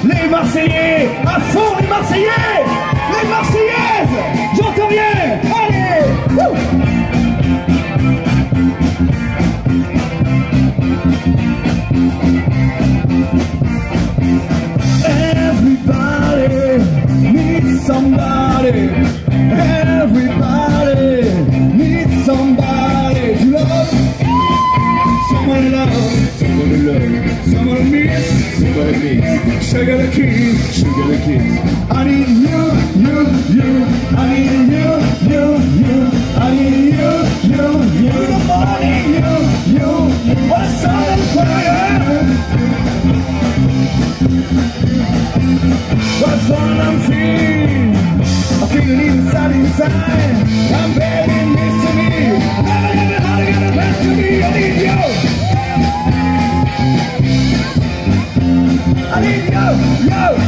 Les Marseillais, à fond les Marseillais. Les Marseillaises, j'entends rien. Allez, wouh. Everybody needs somebody. Everybody needs somebody to love. Someone to love, someone to love, someone to miss, someone to miss. Sugar the kiss, sugar the kiss. I need you, you. I need you. I need you. The morning, you. What's on fire? What's on I'm feeling? I'm feeling inside. I'm begging this to me. Never how to get the best to me. I need you. I need you.